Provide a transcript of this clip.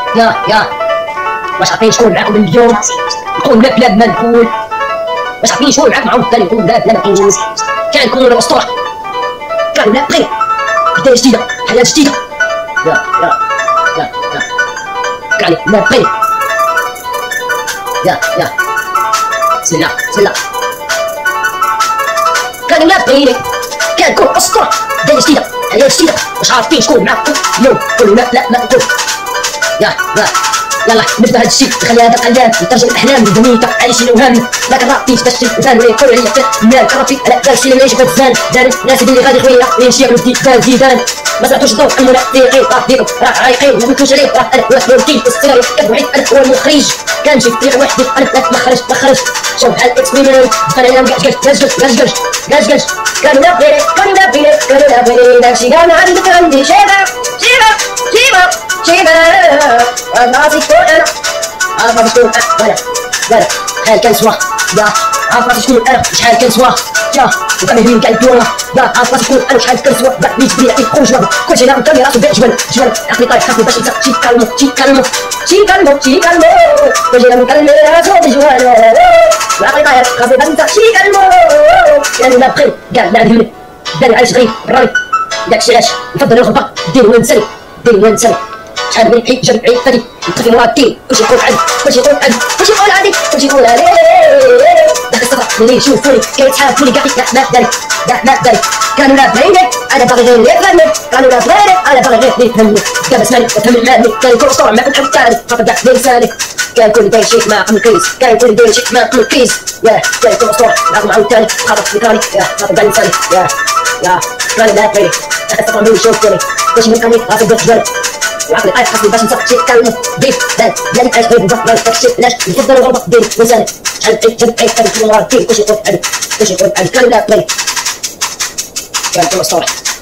يا واش عارفين شكون معاكم اليوم؟ نقول لا بلا ما نقول. واش عارفين شكون معاكم معاهم الثاني؟ نقول لا بلا ما نقول. كان يكون الاسطوره كانوا لا بغي بدايه جديده، حياه جديده. يا كان لا بغي. يا بسم الله بسم الله. كان لا بغي كان يكون اسطوره بدايه جديده، حياه جديده. واش عارفين شكون معاكم اليوم؟ قولوا لا ما نقول. يلا نبدا هاد الشيء، نخلي هذا القلام يترجم الاحلام لدنيتك، عايشين اوهام لا كرهتي باش الانسان ولا يقول عليا مال كرهتي على ذا الشيء اللي يعيش في الزمان دار الناس اللي غادي خويا يمشي يعمل زيدان ما سمعتوش الضوء المنافقين راه ديكم راه عايقين ما قلتوش عليه راه انا هو الكيف السيناريو كتب وحيد انا هو المخرج كنمشي في طريق وحدي انا لا ما خرجت شوف بحال اكسبيريمنت انا كاش كانوا لا بغيني داكشي كان عندي شيبه ناسي شكون انا عارفه شكون انا شحال كنسوا عارفه شكون انا شحال كنسوا وكنهوين كاع الدوره عارفه شكون انا شحال كنسوا كاع اللي تبين يعطيك خوش كلشي لا مكمل راسو بيع جبل عقلي طايح خاصني باش نسى شي كالمو باش نكمل راسو بجوال عقلي طايح خاصني باش نسى شي كالمو يعني لا بخير كاع لا هذه داري عايش غير الراي داكشي علاش نفضل الغربه دير وين نسالي شحال من حيت جاب عيد فادي نطفي مراد الدين كلشي يقول عادي كلشي يقول عليه داك الصفا اللي يشوفوني كيتحافوني كاع ما داري كانوا لا بغيني انا باغي غير نفهمني كانوا لا بغيني انا باغي غير نفهمني دابا اسمعني وفهم المعني كان يكون اسطوره ما كنحب التاريخ فقط كاع لسانك كان يكون داير شي ما قمكيس كان يكون داير شي ما قمكيس كان يكون اسطوره معاهم عاوتاني خاطر ميكانيك خاطر كاع لساني كان لا بغيني داك الصفا اللي يشوفوني باش ميكانيك راسي بيع جبل وعقلي طايح خاصني باش نسى شي كلمه ديف ديالي عايش غير بالضبط داكشي علاش نفضل الغربه ديالي لساني شحال جاب عيد فادي مراد الدين كلشي يقول عادي كانوا لا بغيني كان يكون اسطوره